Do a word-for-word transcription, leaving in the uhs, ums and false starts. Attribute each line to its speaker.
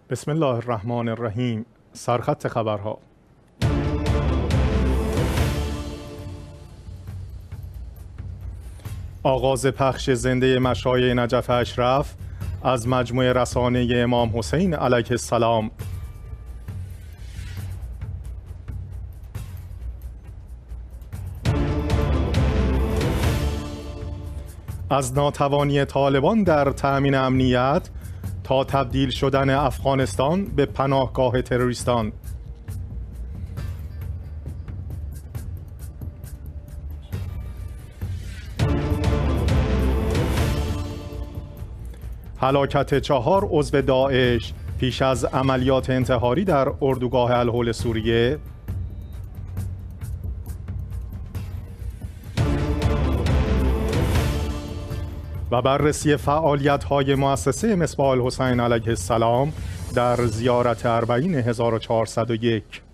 Speaker 1: بسم الله الرحمن الرحیم. سرخط خبرها. آغاز پخش زنده مشایع نجف اشرف از مجموعه رسانه امام حسین علیه السلام. از ناتوانی طالبان در تأمین امنیت تا تبدیل شدن افغانستان به پناهگاه تروریستان. هلاکت چهار عضو داعش پیش از عملیات انتحاری در اردوگاه الهول سوریه. و بررسی فعالیت‌های مؤسسه مصباح الحسین علیه السلام در زیارت اربعین هزار و چهارصد و یک.